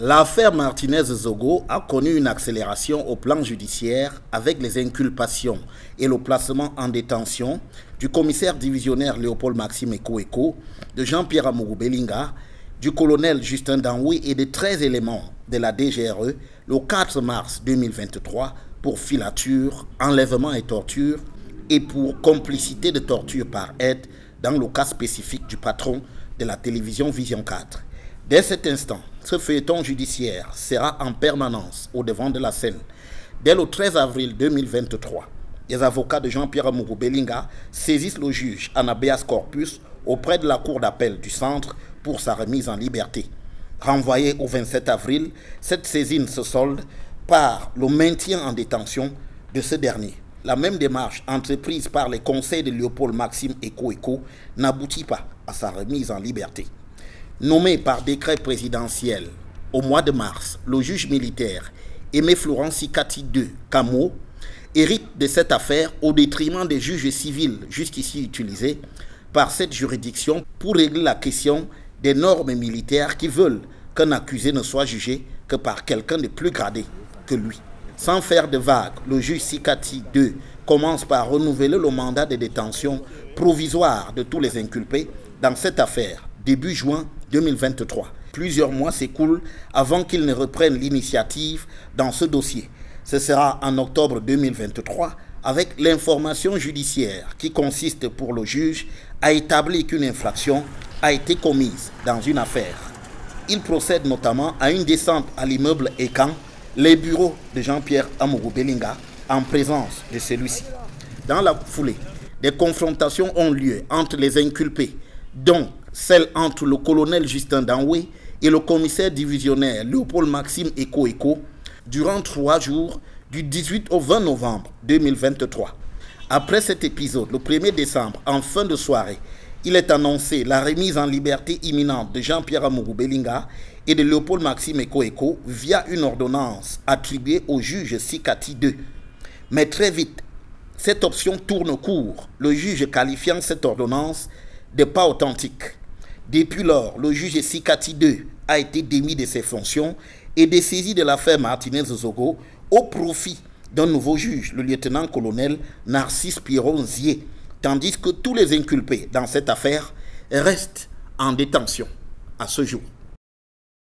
L'affaire Martinez-Zogo a connu une accélération au plan judiciaire avec les inculpations et le placement en détention du commissaire divisionnaire Léopold Maxime Eko, de Jean-Pierre Amourou Belinga, du colonel Justin Danhoui et de 13 éléments de la DGRE le 4 mars 2023 pour filature, enlèvement et torture et pour complicité de torture par aide dans le cas spécifique du patron de la télévision Vision 4. Dès cet instant, ce feuilleton judiciaire sera en permanence au devant de la scène. Dès le 13 avril 2023, les avocats de Jean-Pierre Amourou Belinga saisissent le juge Anabeas Corpus auprès de la cour d'appel du centre pour sa remise en liberté. Renvoyé au 27 avril, cette saisine se solde par le maintien en détention de ce dernier. La même démarche entreprise par les conseils de Léopold Maxime Eko n'aboutit pas à sa remise en liberté. Nommé par décret présidentiel au mois de mars, le juge militaire Aimé Florent Sikati II Camo hérite de cette affaire au détriment des juges civils jusqu'ici utilisés par cette juridiction pour régler la question des normes militaires qui veulent qu'un accusé ne soit jugé que par quelqu'un de plus gradé que lui. Sans faire de vagues, le juge Sikati II commence par renouveler le mandat de détention provisoire de tous les inculpés dans cette affaire début juin 2023. Plusieurs mois s'écoulent avant qu'il ne reprenne l'initiative dans ce dossier. Ce sera en octobre 2023 avec l'information judiciaire qui consiste pour le juge à établir qu'une infraction a été commise dans une affaire. Il procède notamment à une descente à l'immeuble Ekan, les bureaux de Jean-Pierre Amourou Belinga, en présence de celui-ci. Dans la foulée, des confrontations ont lieu entre les inculpés, dont celle entre le colonel Justin Danhoui et le commissaire divisionnaire Léopold Maxime Eko, durant 3 jours, du 18 au 20 novembre 2023. Après cet épisode, le 1er décembre, en fin de soirée, il est annoncé la remise en liberté imminente de Jean-Pierre Amourou Belinga et de Léopold Maxime Eko via une ordonnance attribuée au juge Sikati II. Mais très vite, cette option tourne court, le juge qualifiant cette ordonnance de pas authentique. Depuis lors, le juge Sikati II a été démis de ses fonctions et dessaisi de l'affaire Martinez-Zogo au profit d'un nouveau juge, le lieutenant-colonel Narcisse Piron-Zier, tandis que tous les inculpés dans cette affaire restent en détention à ce jour.